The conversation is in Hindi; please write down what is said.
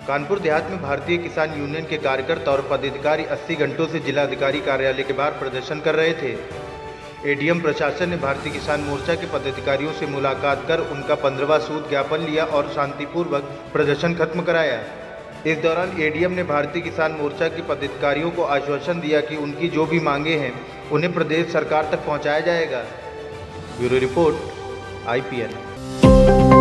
कानपुर देहात में भारतीय किसान यूनियन के कार्यकर्ता और पदाधिकारी 80 घंटों से जिलाधिकारी कार्यालय के बाहर प्रदर्शन कर रहे थे। एडीएम प्रशासन ने भारतीय किसान मोर्चा के पदाधिकारियों से मुलाकात कर उनका 15वां सूद ज्ञापन लिया और शांतिपूर्वक प्रदर्शन खत्म कराया। इस दौरान एडीएम ने भारतीय किसान मोर्चा के पदाधिकारियों को आश्वासन दिया कि उनकी जो भी मांगे हैं उन्हें प्रदेश सरकार तक पहुंचाया जाएगा। Bureau report, IPN।